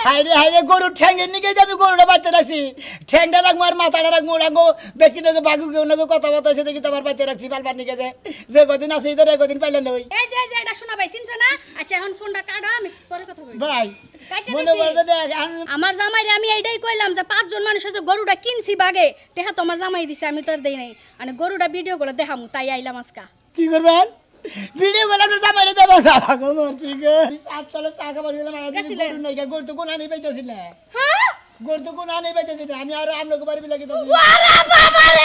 হাইরে গরু ঠ্যাঙ্গের নিকে আমি গরুটা বাচ্চা রাখছি ঠ্যাংটা রাখবো আর মাথাটা রাখবো রাখবো ব্যক্তি নাকি বাঘু কেউ নাকি কথা বলতে এসে দেখি তোমার বাচ্চা রাখছি পালবার নিকে যে কদিন আছে ইধর কদিন পাইলে নই এই যে এটা শোনা ভাই চিনছ না আচ্ছা এখন ফোনটা কাটো আমি পরে কথা বলবো ভাই মনে করতে দেখ আমার জামাইরে আমি এইটাই কইলাম যে পাঁচজন মানুষ যে গরুটা কিনছি বাগে দেখা তোমার জামাই দিছে আমি তোর দেই নাই মানে গরুটা ভিডিও গুলো দেখামু তাই আইলাম আজকা কি করবেন ভিডিও গুলো করে জামাইরে দেব না গো মরছি গো আট সালে টাকা বাড়ি দিলাম গরু নাই গরু তো কোন আনি পাইতাছিল হ্যাঁ গরু তো কোন আনি পাইতাছিল আমি আর আমলোকে বাড়ি লাগি তো ওরে বাবা রে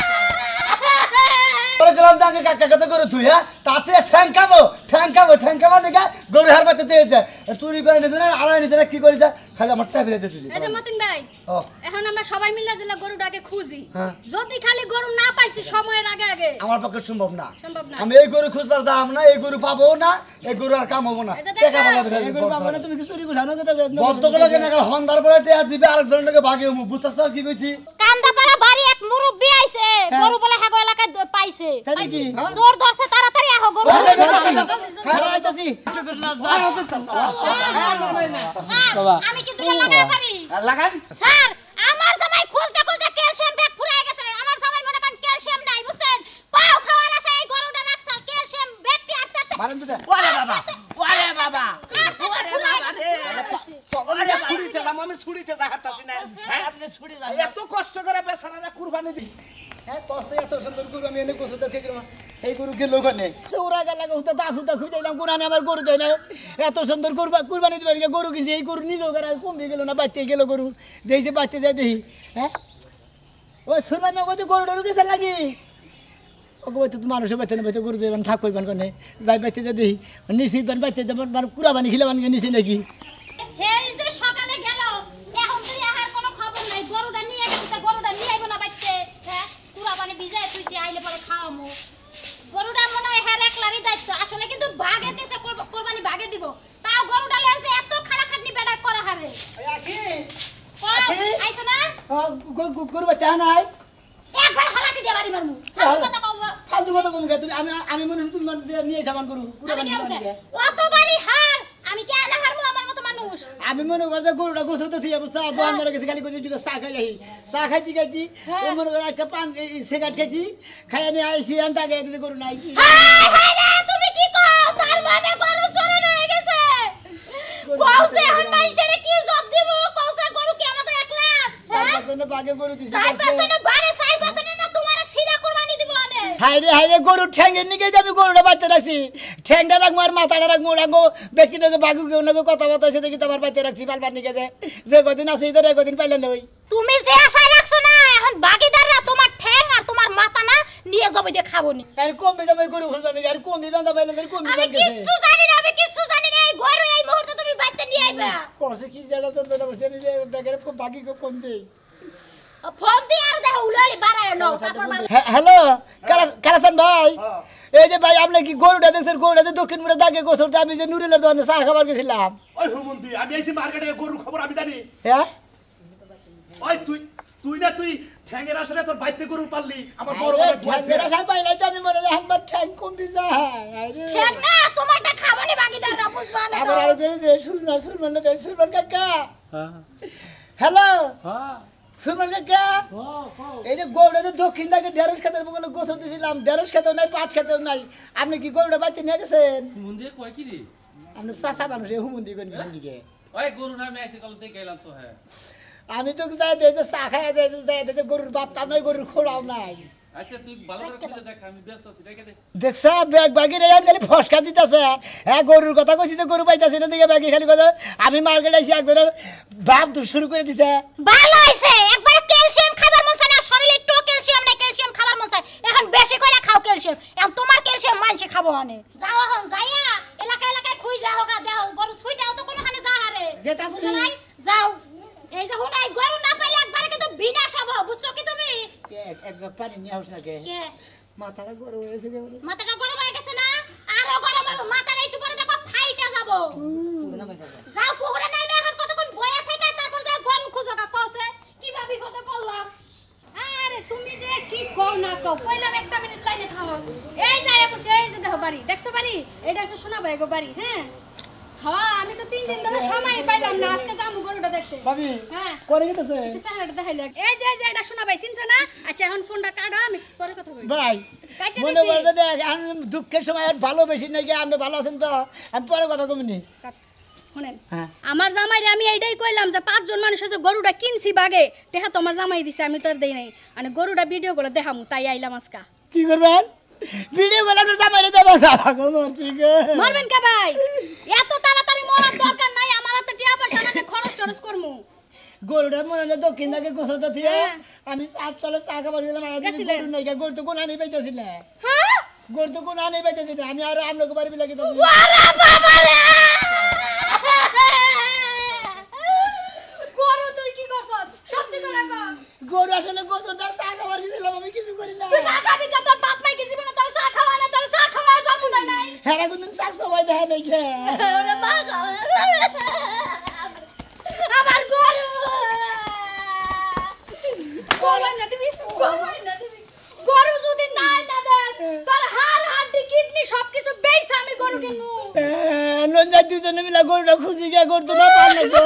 ওরে গেলাম দাকে কাকা কত করে তুই হ্যাঁ তাতে ঠ্যাংকামো নাকি গরু হার পাতে দিয়েছে চুরি করে নিতে না আড়াই নিতে না কি করেছে খালি আমার টাকা ফেলে দিতে এই যে মতিন ভাই এখন আমরা সবাই মিলে যে গরুটাকে খুঁজি যদি খালি গরু না পাইছি সময়ের আগে আমার পক্ষে সম্ভব না আমি এই গরু খুঁজবার দাম না এই গরু পাবো না এই গরু আর কাম হবো না টাকা পাবো এই গরু পাবো না তুমি কি চুরি করছ না বদ্ধগুলো কেন হন্দার পরে টাকা দিবে আরেকজনকে ভাগে বুঝতাছ না কি কইছি কান্দাপাড়া বাড়ি এক মুরব্বি আইছে গরু বলে হাগো এলাকায় পাইছে তাই কি জোর ধরছে তাড়াতাড়ি আহো গরু খারাপ আইতাছি বাবা আমি কি দুটো লাগাই পারি লাগান স্যার আমার জামাই খুঁজতে ক্যালসিয়াম ব্যাগ ফুরাই গেছে আমার জামাই মনে করেন ক্যালসিয়াম নাই বুঝছেন পাও খাওয়ার আশায় এই গরুটা রাখছাল ক্যালসিয়াম ব্যাগটি আটতে মারেন দুটা ওরে বাবা রে ছুরিতে দাম আমি ছুরিতে দেখাতাছি না আপনি ছুরি যান এত কষ্ট করে বেচারারা কুরবানি দি হ্যাঁ কষ্ট এত সুন্দর গরু আমি এনে কষ্ট থেকে এই গরু গেল ওখানে ওরা গেল হুতা দাখু দিলাম কোরআনে আমার গরু দেয় না এত সুন্দর কুরবানি দিবেন গরু কিনছি এই গরু নিজেও করে কমে গেল না বাচ্চা গেল গরু দেখছি বাচ্চা যায় দেখি হ্যাঁ ওই সুরবান নগদে গরু ডরু গেছে লাগি ওকে বলতে তো মানুষের বাচ্চা না বাচ্চা গরু দেবেন থাক কইবেন কোনে যাই বাচ্চা যায় দেখি নিশ্চিত বাচ্চা যেমন কুড়াবানি খিলাবানি নিছি নাকি এই যে সকালে গেল এখন তুই আহার কোনো খবর নাই গরুটা নিয়ে গেছে গরুটা নিয়ে আইবো না বাইতে হ্যাঁ কুরবানি ভিজায় তুই আইলে পরে খাওয়ামু গরুটা মনে হয় হ্যাঁ একলারই দায়িত্ব আসলে কিন্তু ভাগে দিছে কুরবানি ভাগে দিব তাও গরুটা লইছে এত খাটাখাটনি বেড়া করা হারে আইছো না গরু বাচ্চা নাই একবার হালাতে দিয়ে বাড়ি মারমু ফালতু কথা কম তুমি আমি মনে হচ্ছে তুমি নিয়ে যাবান গরু কুড়াবানি অত বাড়ি হার আমি কে না হারমু আমার মতো মানুষ আমি মনে করতে গরুটা গোসলতে থিয়ে চা দোয়ান মারা গেছে খালি করছি চা খাই যাই চা খাইছি ও মনে করে একটা পান সিগারেট খাইছি খাইয়া নিয়ে আইসি আনতে আগে দিতে গরু নাই হাই রে তুমি কি কও তার মানে গরু চরে হয়ে গেছে কওছে এখন মাইশেরে কি জব দিব কওছে গরু কি আমাকে একলা সাইপাছনে বাগে গরু দিছে সাইপাছনে বাগে সাইপাছনে না তোমার সিরা কুরবানি দিব আনে হাইরে গরু ঠ্যাঙ্গের নিকে আমি গরুটা বাচ্চা রাখছি ঠ্যাংটা রাখবো আর মাথাটা রাখবো ব্যক্তি নাকি বাঘু কেউ নাকি কথা বলতে এসে দেখি তোমার বাচ্চা রাখছি পালবার নিকে যে কদিন আছে ইধর কদিন পাইলে নই তুমি যে আশায় রাখছো না এখন বাকিদাররা তোমার ঠ্যাং আর তোমার মাথা না নিয়ে যাবে যে খাবনি আর কম বেজামে গরু খুলবানি আর কম বিবান্দা পাইলে কম আমি কিচ্ছু জানি না এই গরু এই মুহূর্তে তুমি বাইতে নিয়ে আইবা কসে কি জানা তো না বসে নিলে ব্যাগের বাকি কম দেই ফোন দি আর দেখো উলালি বাড়ায় নাও তারপর হ্যালো কালাসান ভাই এই যে ভাই আপনি কি গরুটা দেখছেন গরুটা দক্ষিণ মুড়ে দাগে গোসরতে আমি যে নুরিলের দোকানে চা খাবার গেছিলাম ওই হুমন্তি আমি আইছি মার্কেটে গরু খবর আমি জানি হ্যাঁ ওই তুই ঠ্যাঙ্গের আসলে তোর বাইতে গরু পাললি আমার বড় ঠ্যাঙ্গের আশা পাইলাই তো আমি মনে একবার ঠ্যাং কমবি যায় আরে ঠিক না তোমারটা খাবনি বাকিদাররা বুঝবা না আবার আর বেরে দে সুরমান কাকা হ্যালো হ্যাঁ সুরমান কাকা এই যে গরুটা তো দক্ষিণ দাগে ঢেঁড়স খেতের বগলে গোসল দিয়েছিলাম ঢেঁড়স খেতেও নাই পাট খেতেও নাই আপনি কি গরুটা বাচ্চা নিয়ে গেছেন মুন্দিয়ে কয় কি রে আপনি চাষা মানুষ হুমন্দি করেন কিছু দিকে ওই গরু না আমি আইতে কল দেখে এলাম তো হ্যাঁ আমি তো যাই দেখে চা খাই দেখে গরুর বাচ্চা নাই গরুর খোলাও নাই আচ্ছা তুই ভালো করে খুঁজে দেখ আমি ব্যস্ত আছি দেখে দে দেখছ ব্যাগ বাগি রে খালি ফসকা দিতেছে হ্যাঁ গরুর কথা কইছি তো গরু পাইতাছি না দিকে ব্যাগি খালি কথা আমি মার্কেট আইছি একজনের ভাব শুরু করে দিছে ভালো হইছে একবার ক্যালসিয়াম খাবার মন চায় না শরীরে একটু ক্যালসিয়াম নাই ক্যালসিয়াম খাবার মন চায় এখন বেশি করে খাও ক্যালসিয়াম এখন তোমার ক্যালসিয়াম মানছে খাবো আনে যাও এখন যাইয়া এলাকায় খুই যাও গা দেও গরু ছুইটাও তো কোনখানে যা হারে গেতাছি নাই যাও এই যে হুনাই গরু না পাইলে একবারে কিন্তু বিনাশ হবে বুঝছো কি তুমি এক জগ পানি নিয়ে আস না কে কে মাথাটা গরম হয়েছে কে বলে মাথাটা গরম হয়ে গেছে না আরো গরম হবে মাথাটা একটু পরে দেখো ফাইটা যাব যাও পুকুরে নাইবে এখন কতক্ষণ বয়া থেকে তারপর যাও গরু খুঁজো কা কওছে কিভাবে কথা বললাম আরে তুমি যে কি কও না কও কইলাম একটা মিনিট লাইনে থাও এই যায় পড়ছে এই যে দেখো বাড়ি দেখছো বাড়ি এটা হচ্ছে সোনা ভাই গো বাড়ি হ্যাঁ হ্যাঁ আমি তো 3 দিন ধরে সময় পাইলাম না আজকে যাবো গরুটা দেখতে ভাবি হ্যাঁ করে গেছে একটু সাহায্য দেখাইলে এই যে এটা শোনা ভাই চিনছ না আচ্ছা এখন ফোনটা কাটো আমি পরে কথা কই ভাই কাটে মনে দিছি করতে দেখ আমি দুঃখের সময় আর ভালোবেসি নাকি আপনি ভালো আছেন তো আমি পরে কথা কমিনি কাট শুনেন হ্যাঁ। আমার জামাইরে আমি এইটাই কইলাম যে 5 জন মানুষ আছে গরুটা কিনছি বাগে টেহা তোমার জামাই দিছে আমি তোর দেই নাই মানে গরুটা ভিডিও গুলো দেখামু তাই আইলাম আজকা কি করবেন ভিডিও গুলো করে জামাইরে দেব না গো মরছি গো মারবেন কে ভাই এত তাড়াতাড়ি মরার দরকার নাই আমার হাতে টিয়া পয়সা না যে খরচ টরচ করমু গরুটা মনে হয় দক্ষিণ দিকে গোসল দিয়ে হ্যাঁ। আমি 8 সালে চা খাবার গেলাম আর গেছিলেন? গরু নাই গরু তো কোন আনি পাইতেছি না হ্যাঁ গরু তো কোন আনি পাইতেছি না আমি আর আমলোকে বাড়ি লাগি তো ওরে বাবা রে গরু তুই কি করছস সত্যি করে কর গরু আসলে গোসলটা চা খাবার গেছিলাম আমি কিছু করি না তুই চা খাবি কে তোর বাপ মাই কি জীবনে তোর চা খাওয়া না তোর চা খাওয়া জন্ম দেয় নাই হ্যাঁ কোন চা সবাই দেখা নাই কে ওরে বাবা আমার গরু গরু না দিবি গরু যদি নাই না দেস তোর হাড় হাড্ডি কিডনি সবকিছু বেইছ আমি গরু কিনবো নঞ্জা দুজনে মিলা গরুটা খুঁজি গিয়ে গরু না পারলে তো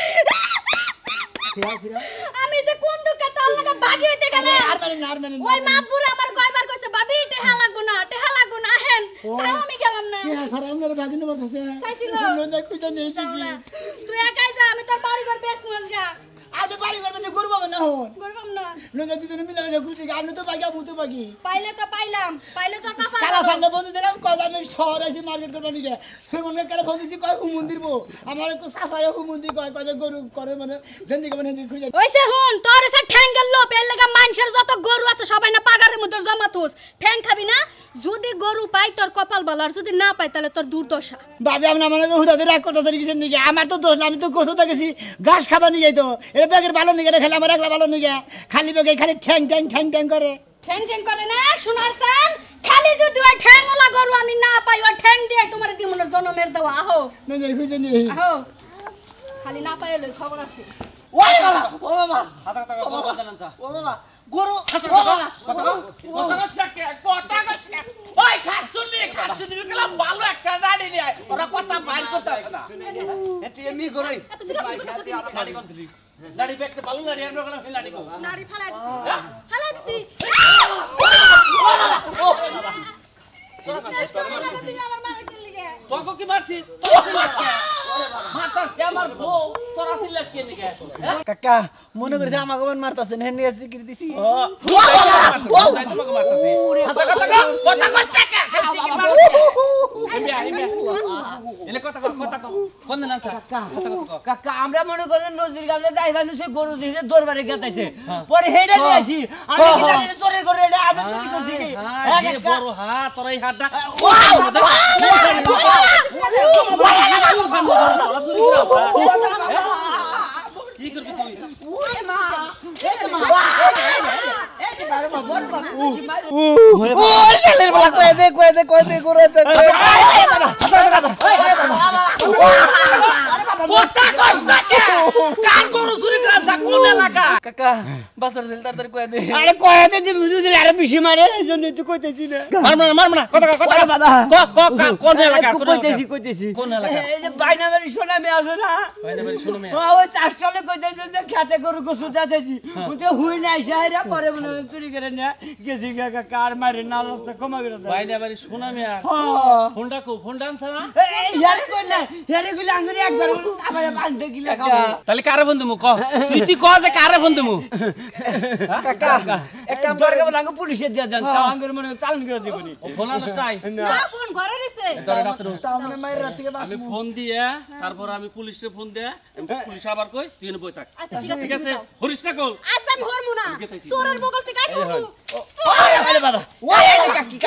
আমি যে কোন দুঃখে তোর লাগা ভাগি হইতে গেলে আর মানে ওই মাতবুর আমার কয়বার কইছে ভাবি টেহা লাগবো না হেন তাও আমি গেলাম না কি হাসার আমার ভাগিনে বলতেছে চাইছিল। নঞ্জা খুঁজে নেই কি তুই একাই যা আমি তোর বাড়ি ঘর বেশ মুজগা আমি বাড়ি করবে না গরু বাবা না হন গরবাম না নঞ্জা দুজনে মিলা খুঁজি গিয়ে আমি তো বাকি ভূত বাকি পাইলে তো পাইলাম পাইলে তোর কাপড় কালা সামনে বন্ধু দিলাম কয় আমি শহর আছি মার্কেট করবা নিকে সুরমনকে কালে ফোন দিছি কয় হুমুন দিব আমার একটু সাসায় হুমুন দি কয় যে গরু করে মানে জেন্দি মানে হিন্দি খুঁজে ওইসে হুন তোর এসে ঠ্যাঙ্গেল লোপ এর লাগা মানুষের যত গরু আছে সবাই না পাগারের মধ্যে জমা থুস ঠ্যাং খাবি না যদি গরু পাই তোর কপাল ভালো আর যদি না পাই তাহলে তোর দুর্দশা ভাবি আমি মানে হুদাতে রাগ করতে কিছু নিকে আমার তো দোষ না আমি তো গোসতে গেছি ঘাস খাবার নিয়ে তো এটা ব্যাগের ভালো নিকে খেলে আমার একলা ভালো নিকে খালি ব্যাগে খালি ঠ্যাং ঠ্যাং ঠ্যাং ঠ্যাং করে ঠ্যাং ঠ্যাং করে না শোনার সান খালি যদি ওই ঠ্যাংওয়ালা গরু আমি না পাই ওই ঠ্যাং দিয়ে তোমার দিমনে জনমের দেওয়া আহো নঞ্জা খুঁজে নিয়ে আহো খালি না পাই লই খবর আছে ও বাবা ও বাবা হাতা হাতা কথা বলতে না চা ও বাবা গরু কথা কষ্ট ওই খাচ্ছুনি গেলাম ভালো একটা নাড়ি নিয়ে ওরা কথা বাইর করতেছে না এতে এমনি গরুই এত জিজ্ঞাসা করতেছ নাড়ি কোন দিলি নাড়ি ব্যাগতে ভালো নাড়ি আমরা গেলাম নাড়ি কো নারী ফালাই দিছি ফালাই দিছি আমার মারা কি লিগে তোকে কি মারছি মারতাস কে আমার বউ তোরা সিলাস কে নিকে কাকা মনে করছে আমাকে মন মারতাছে না নিয়ে সিকির দিছি তোমাকে মারতাছি কথা কষ্ট কে খেলছি কি মারো এলে কথা কোন নাম কথা কাকা আমরা মনে করেন নদীর গাছে যাইবানু সে গরু দিছে দরবারে গেতাইছে পরে হেডে নিয়েছি আমি কি জানি তোরে করে এটা আমি চুরি করছি কি হ্যাঁ এই বড় হাত তোর এই হাতটা কি করবি তুই ও শালের বলা কয়ে দে করে দে কথা কষ্ট কে কান গরু চুরি করে থাক কোন এলাকা কাকা বাসর দিল তাড়াতাড়ি কয়ে দে আরে কয়ে দে যে মুজু দিলে আরে বেশি মারে এজন্য তুই কইতেছি না মারব না কথা কোন এলাকা কইতেছি কোন এলাকা এই যে বাইনাবাড়ি সোনা মে আছে না বাইনা বাড়ি শুনো মে ওই চাষটালে কইতেছে যে খেতে গরু গোসু চাইছি উতে হুই নাই সাইরা পরে মনে চুরি করে না গেছি কাকা আর মারে না লস্তা কমা করে দাও বাইনা বাড়ি শুনো মে ফোনটা আনছ না ইয়ারে কই না ইয়ারে কইলে আঙ্গুরি একবার সাবায়া বাঁধতে গিলা খাও তাহলে কারে বন্ধু মু ক তুই ক যে কারে বন্ধু মু কাকা এক কাম করে বলা আঙ্গু পুলিশে দিয়া দেন তা আঙ্গুর মনে চালান করে দিবনি ফোন আনছ নাই না ফোন ঘরে রইছে তাহলে মায়ের রাত থেকে আমি ফোন দিয়ে তারপর আমি পুলিশে ফোন দিয়ে পুলিশ আবার কই তুই বই থাক আচ্ছা ঠিক আছে ঠিক আছে হরিশ না কল আচ্ছা আমি হরমু না চোরের বগল থেকে আই হরমু আরে বাবা ওই কাকি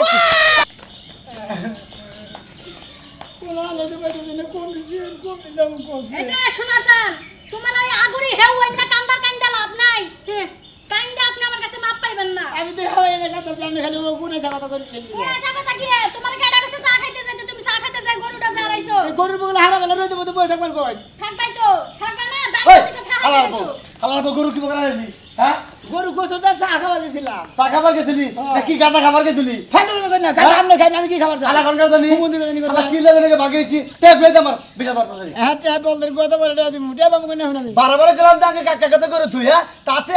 কোলা লাগে বাইতে না কোন দিছি যাবো কোসে এই যে শোনার সান তোমার ওই আগুরি হেউ না কান্দা লাভ নাই কান্দা আপনি আমার কাছে মাপ পাইবেন না আমি তো হয় না কথা জানি খালি ও কোনে কথা করে খেলি কোন জায়গা থাকি তোমার কেডা কাছে চা খাইতে যাইতে তুমি চা খাইতে যাই গরুটা চালাইছো এই গরুর বগল হারা বেলা রইতে বই থাকবার কই থাকবাই তো থাকবা না দাঁড়িয়ে পিছে থাকা হালার গো গরু কি বগলা হইলি হ্যাঁ গরু গোসলটা চা খাবার গেছিলাম চা খাবার গেছিলি না কি গাঁদা খাবার গেছিলি ফালতু কথা কই না খাই আপনি খাই আমি কি খাবার চাই আলা ঘন্টা জানি ঘুমুন দিলে জানি আলা কি লাগে লাগে ভাগেছি টেক লই আমার 20000 টাকা দিই হ্যাঁ ট্যাপ বলদের কথা বলে টাকা দিমু ট্যাপ আমি কই না আমি বারবার গেলাম তাকে কাকা কথা করে তুই হ্যাঁ তাতে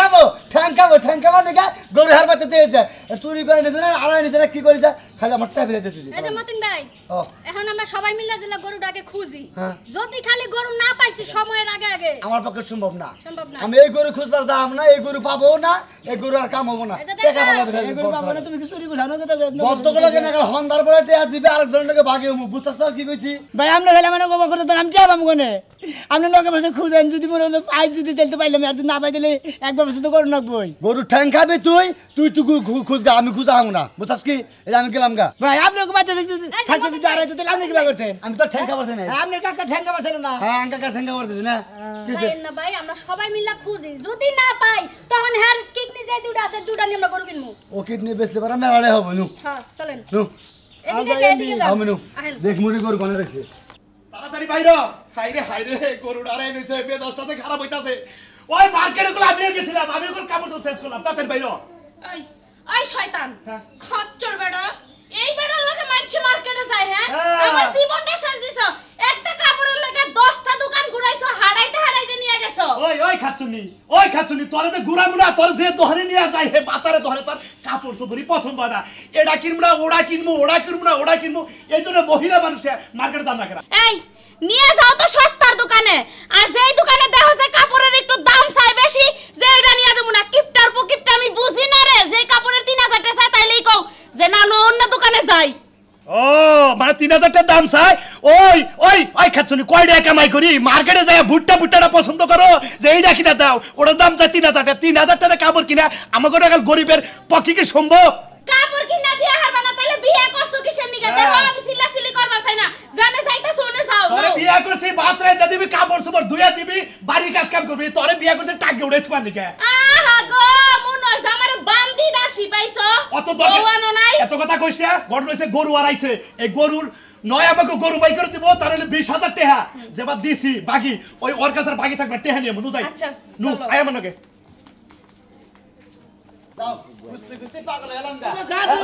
ঠ্যাং কামো দেখা গরু হার পাতে দিয়ে যায় চুরি করে নিতে না আড়াই নিতে না কি করে যায় খালি আমার টাকা দিতে দিলি এই যে মতিন ভাই ও এখন আমরা সবাই মিলে জিলা গরুটাকে খুঁজি হ্যাঁ। যদি খালি গরু না পাইছি সময়ের আগে আগে আমার পক্ষে সম্ভব না সম্ভব না আমি এই গরু খুঁজবার দাম না এই গরু পাবো না এই গরু আর কাম হবো না এই যে দেখো, টাকা পাবো এই গরু পাবো না তুমি কি চুরি করছ না কথা গতকাল কেন হন্দার পরে টাকা দিবে আরেকজনের লোকে ভাগে বুঝতাছ না কি কইছি ভাই আপনি খালি মানে গোবা করতে তো আমি ট্যাপ আমি কোনে আপনি লোকে বসে খুঁজেন যদি মনে হলো আজ যদি তেলতে পাইলাম আর যদি না পাই দিলে একবার বসে তো গরু নাকবই গরু ঠ্যাং খাবি তুই খুঁজগা আমি খুঁজা হবো না বুঝতাস কি এই যে আমি গেলাম গা ভাই আপনি বাচ্চা থাকতে যদি আড়াইতে তাহলে আপনি কি করছেন আমি তো ঠ্যাং খাবার না আপনার কাকা ঠ্যাঙ্গা পারছিল না হ্যাঁ কাকা ঠ্যাং খাবার দিদি না কিসে যাইয়েন না ভাই আমরা সবাই মিলে খুঁজি যদি না পাই তখন হ্যার কিডনি যে দুটো আছে দুটো নিয়ে আমরা গরু কিনবো ও কিডনি বেচলে পারা মেলালে হবে নু হ্যাঁ চলেন নু এদিকে যান আমি নু আহেন দেখ মুড়ি গরু কোনে রাখছে তাড়াতাড়ি বাইরে হাইরে গরুর আড়াই নিচে বেদস্তাতে খারাপ হইতাছে ওই মার্কেটে গুলো আমিও গেছিলাম আমি ওগুলো কাপড় তো চেঞ্জ করলাম তাড়াতাড়ি বাইরে এই এই শয়তান খচ্চর বেটা এই বেটার লগে মানছি মার্কেটে যায় হ্যাঁ আমার জীবনটা শেষ দিছো একটা কাপড়ের লাগা 10টা দোকান ঘুরাইছো হাড়াইতে নিয়ে গেছো ওই খাচ্ছুনি তোরে যে গুড়া মুড়া তোর যে দোহারে নিয়ে যায় হে পাতারে দোহারে তোর কাপড় সবরি পছন্দ হয় না এটা কিনবো না ওড়া কিনবো এই জন্য মহিলা মানুষ মার্কেটে দাম রাখে না এই নিয়ে যাও তো সস্তার দোকানে আর যেই দোকানে দেখো যে কাপড়ের একটু দাম চাই বেশি যে এটা নিয়ে দেবো না কিপটার পকিপটা আমি বুঝি না রে যে কাপড়ের 3000 টাকা চাই তাইলেই কও যে না অন্য দোকানে যাই ও মানে 3000 টাকা দাম চাই ওই খাচ্ছুনি কয় টাকা কামাই করি মার্কেটে যায় ভুট্টাটা পছন্দ করো যে এইটা কিনা দাও ওটার দাম চাই 3000 টাকা কাপড় কিনা আমাকে গরিবের পক্ষে কি সম্ভব কাপড় কিনা দিয়া হারবা না তাইলে বিয়ে করছো কিসের নিগা দেখো আমি সিল্লাসিলি করবার চাই না জানে চাইতা শুনে চাও তোরে বিয়া করছি ভাত রাইন্দা দিবি কাপড় সুপর ধুইয়া দিবি বাড়ি কাজ কাম করবি তোরে বিয়া করছিস টাকে উড়াইছ পারলি কে আহা গো মন হইছে আমার বান্দি দাসি পাইছো অত দরকার ওয়ানো নাই এত কথা কইছ না গড় লইছে গরু আড়াইছে এই গরুর নয় আমাকে গরু বাই করে দিব তাহলে 20000 টাকা যেবা দিছি বাকি ওই ওর কাছে বাকি থাকবে টাকা নিয়ে নু যাই আচ্ছা নু চলো আয়া মনকে যাও কুস্তি পাগল হলাম গা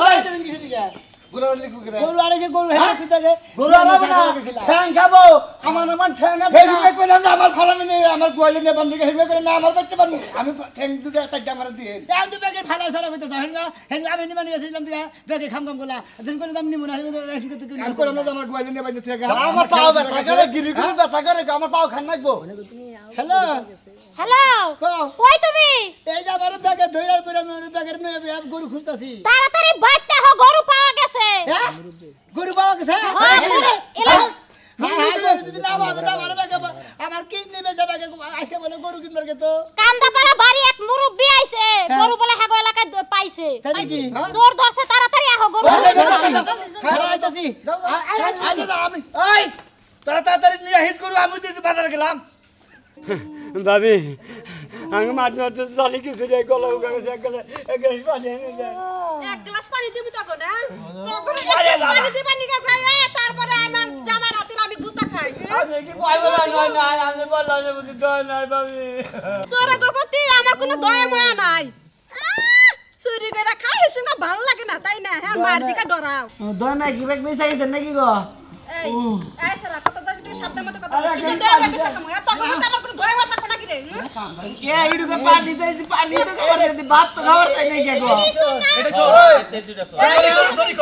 গরু আড়াইছে গরু হেলা কি থাকে গরু আনাবো না ঠ্যাং খাবো আমার ঠ্যাং হেলমে কইলাম না আমার ফলামি নেই আমার গোয়ালি নিয়ে বন্ধ হেলমে করে না আমার বাচ্চা পারবো আমি ঠ্যাং দুটো একটা আমার দিয়ে এক দু ব্যাগে ফালা সারা কইতে চাই না হেলা আমি নিমানি গেছিলাম দিগা ব্যাগে খাম গলা দিন করে দাম নিমু না আমি কইলাম না আমার গোয়ালি নিয়ে বাজে থেকে আমার পাও ব্যথা করে গিরি গিরি ব্যথা করে আমার পাও খান নাকবো হ্যালো হ্যালো কও কই তুমি এই যে আমার ব্যাগে ধইরার পরে আমি ব্যাগের নয় গরু খুঁজতাছি তাড়াতাড়ি বাইতে হ গরু পাওয়া গেছে হ্যাঁ গরু পাওয়া গেছে হ্যাঁ এলা গরু যদি না পাওয়া গেছে আমার ব্যাগে আমার কিডনি বেচা ব্যাগে আজকে বলে গরু কিনবার গে তো কান্দাপাড়া বাড়ি এক মুরব্বি আইছে গরু বলে হাগো এলাকায় পাইছে তাই কি জোর ধরছে তাড়াতাড়ি আহ গরু খারাপ আইতাছি আমি এই তোরা তাড়াতাড়ি নিয়ে হিট করু আমি তো বাজারে গেলাম ভাবি আমি মাঝে মাঝে চালি কিছু রে গলা উগা গেছে এক গ্লাস পানি এনে দেয় এক গ্লাস পানি দিবি তখন হ্যাঁ তখন এক গ্লাস পানি দিবা নিগা চাই তারপরে আমার জামাই রাতে আমি গুতা খাই আমি কি পাইবো না নয় আমি বললাম যে বুঝি দয় নাই ভাবি চোরা গোপতি আমার কোনো দয়া ময়া নাই চুরি করে খাই সঙ্গে ভালো লাগে না তাই না হ্যাঁ মার দিকে ডরাও দয় নাই কি ব্যাগ বেসাইছে নাকি গো এই এই সারা কত জানি তুই শব্দ মতো কথা বলিস কিসের দয়া পাবে সাকা ময়া তখন তো আমার কোনো দয়া ময়া থাকো না কি রে কে এইটুকু পানি চাইছি পানি তো খাবার দিতে ভাত তো খাবার চাই নাই কে গো এটা চল নরিকো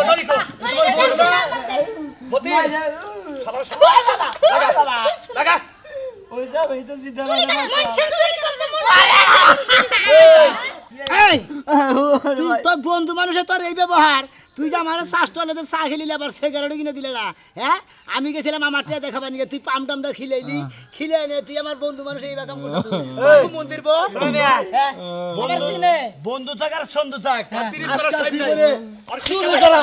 মতি লাগা ওই যা ভাই তো সিধা এই তুই তোর বন্ধু মানুষের তোর এই ব্যবহার তুই যে আমার চাষটলে চা খেলিলে আবার সিগারেটও কিনে দিলে না হ্যাঁ আমি গেছিলাম আমার টিয়া দেখাবার নিয়ে তুই পাম টাম দা খিলাইলি খিলে এনে তুই আমার বন্ধু মানুষ এই বাকাম করছিস তুই মন্দির বো হ্যাঁ আমার সিনে বন্ধু থাক আর সন্ধু থাক পিরিত করা সাইড নাই আর শুরু করা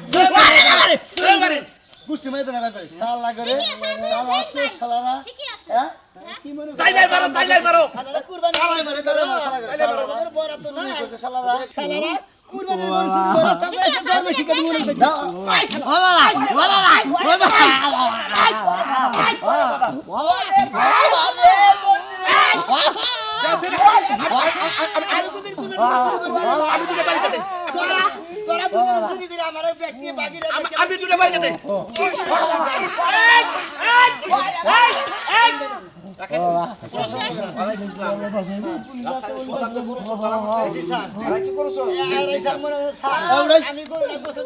কুস্তি মানে তো না ব্যাপারে শালা করে শালা চোর শালা ঠিকই আছে হ্যাঁ কি মনে তাইলাই মারো শালারা কুরবানি মারে তারে শালা করে শালা বড় তো না শালা শালারা কুরবানির গরু শুরু করে টাকা একটা ধর্ম শিক্ষা দিব না আমি কোনদিন কুরবানি শুরু করব আমি দুটো বাড়ি যেতে তোরা দুজন চুরি করে আমার ব্যাগ নিয়ে বাগিরে আমি দুটো বাড়ি যেতে আমি গরুটা গোসল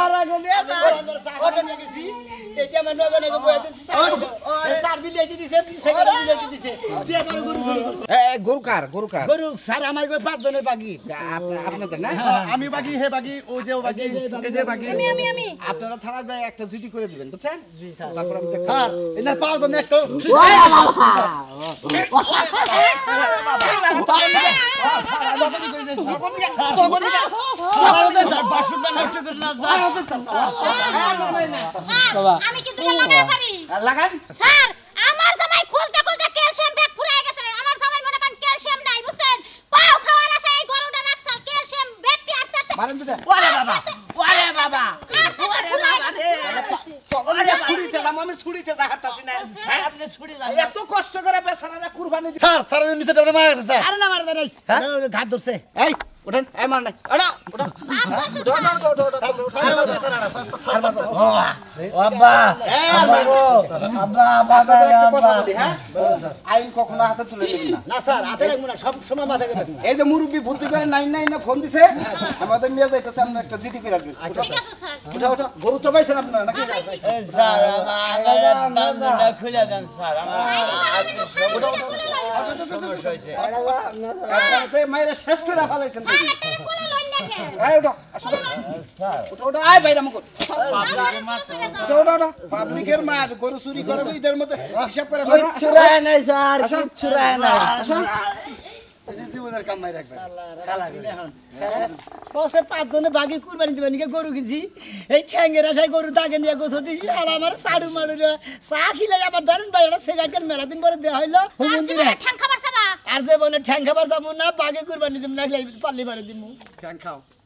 গেছি এটা আমার নগনে সার বিলিয়ে দিছে দিয়ে আমার গরু গরু স্যার আমার পাঁচ জনের বাকি আপনাদের না আমি বাগি হে বাগি ও যে বাগি এই যে বাগি আমি আপনারা থানা যায় একটা জিডি করে দিবেন বুঝছেন জি স্যার তারপর আমি স্যার এনার পাঁচ জন একটা আমি কি দুটো লাগাতে পারি লাগান স্যার আমার জামাই খুঁজতে খুঁজতে ক্যালসিয়াম ব্যাগ ফুরায় গেছে আমার জামাই মনে করেন ক্যালসিয়াম নাই বুঝছেন পাও খাওয়ার আশা এই গরুটা রাখছাল ক্যালসিয়াম ব্যাগটি আটতে মারেন দুটা ওরে বাবা ওরে বাবা রে ওরে ছুরিতে দাম আমি ছুরিতে দেখাতাছি না আপনি ছুরি দাম এত কষ্ট করে বেচারারা কুরবানি স্যার স্যার নিচে ডরে মারা গেছে স্যার আরে না মারা নাই ঘাট ধরছে এই ওঠেন এই মার নাই ওটা ওটা আব্বা আব্বা বাবা আইন কখনো হাতে তুলে দিবি না না স্যার হাতে রাখবো না সব সময় মাথায় রাখবো এই যে মুরব্বি ভর্তি করে 99 না ফোন দিছে আমাদের নিয়ে যাইতেছে আমরা একটা জিডি করে রাখবেন ঠিক আছে স্যার ওঠা ওঠা গরু তো পাইছেন আপনারা নাকি স্যার আমার বান্ধবটা খুলে দেন স্যার আমার সমস্যা হয়েছে স্যার মাইরা শেষ করে ফেলাইছেন কোলে লইন না কে এই ওঠা আসলে ওঠা ওঠা আয় বাইরে মুখ ওঠা ওঠা পাবলিকের মা গরু চুরি করে ঈদের মধ্যে হিসাব করে চুরায় নাই স্যার চুরায় নাই জীবনের কামাই রাখবেন বসে পাঁচ জনে বাকি কুরবানি দিবেন গরু কিনছি এই ঠ্যাঙ্গের আশায় গরু দাগে নিয়ে গোছ দিছি আর আমার সাড়ু মারু চা খিলাই আবার ধরেন ভাই ওরা সিগারেট মেলা দিন পরে দেওয়া হইলো মন্দিরে ঠ্যাং খাবার সাবা আর যে বলে ঠ্যাং খাবার যাবো না বাকি কুরবানি দিব না পাল্লি মারে দিব ঠ্যাং খাও